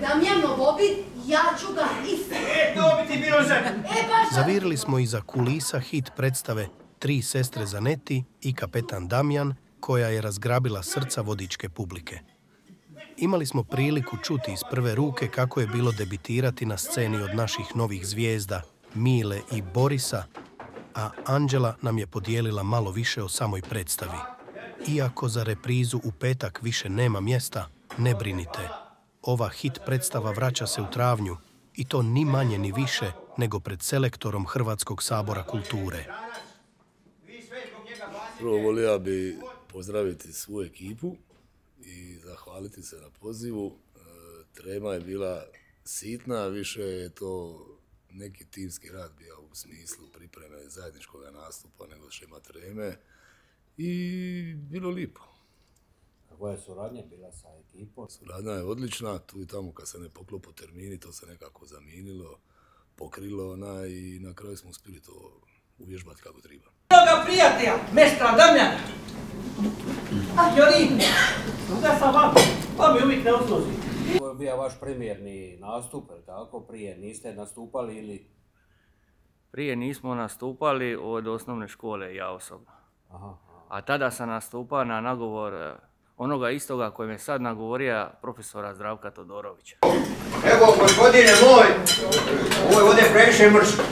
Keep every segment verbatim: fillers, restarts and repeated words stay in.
Damjanov obid, ja ću ga isto. E, to bi ti bilo za... E, baš... Zavirili smo iza kulisa hit predstave Tri sestre Zaneti i Kapetan Damjan, koja je razgrabila srca vodičke publike. Imali smo priliku čuti iz prve ruke kako je bilo debitirati na sceni od naših novih zvijezda, Mile i Borisa, a Anđela nam je podijelila malo više o samoj predstavi. Iako za reprizu u petak više nema mjesta, ne brinite. Ova hit predstava vraća se u travnju i to ni manje ni više nego pred selektorom Hrvatskog sabora kulture. Prvo volio bi pozdraviti svu ekipu i zahvaliti se na pozivu. Trema je bila sitna, više je to neki timski rad bio u smislu pripreme zajedničkog nastupa nego šema treme i bilo lijepo. Koja je suradnja bila sa ekipom? Suradnja je odlična, tu i tamo kad se ne poklopo termini, to se nekako zaminilo, pokrilo ona i na kraju smo uspjeli to uvježbati kako treba. Mnoga prijatelja, mestra Damjana. Jori, da sam vam, pa mi uvijek ne usluzi. Ovo je bio vaš premijerni nastup, ili tako? Prije niste nastupali ili... Prije nismo nastupali od osnovne škole, ja osobno. Aha, aha. A tada sam nastupao na nagovor onoga istoga koji me sad nagovorio profesora Zdravka Todorovića. Evo, gospodine moj, ovo je ovdje previše mrsko.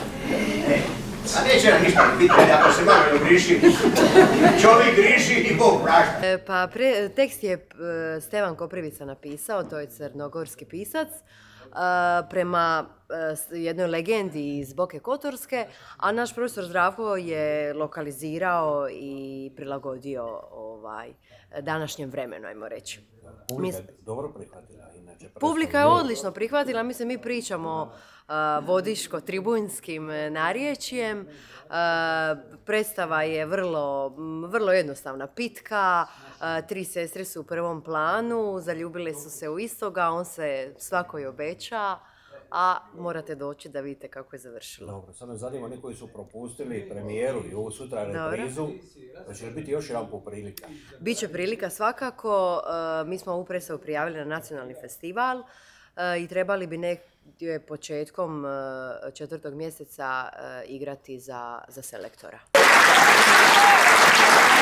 A neće nam ništa biti, ako se malo ne griši. Čovjek griši i Bog prašta. E, pa pre, tekst je e, Stevan Koprivica napisao, to je crnogorski pisac, e, prema e, jednoj legendi iz Boke Kotorske, a naš profesor Zdravko je lokalizirao i prilagodio ovaj, današnjem vremenu, ajmo reći. Publika je dobro prihvatila, inače. Publika je odlično prihvatila, mislim mi pričamo uh, vodiško-tribunjskim narječjem. Uh, predstava je vrlo, vrlo jednostavna, pitka, uh, tri sestre su u prvom planu, zaljubile su se u istoga, on se svakoj obeća, a morate doći da vidite kako je završilo. Dobro, sad me zanima oni koji su propustili premijeru i ovu sutra reprizu, da će li biti još jedan po prilika? Biće prilika svakako, uh, mi smo ovu predstavu prijavili na nacionalni festival uh, i trebali bi negdje početkom uh, četvrtog mjeseca uh, igrati za, za selektora.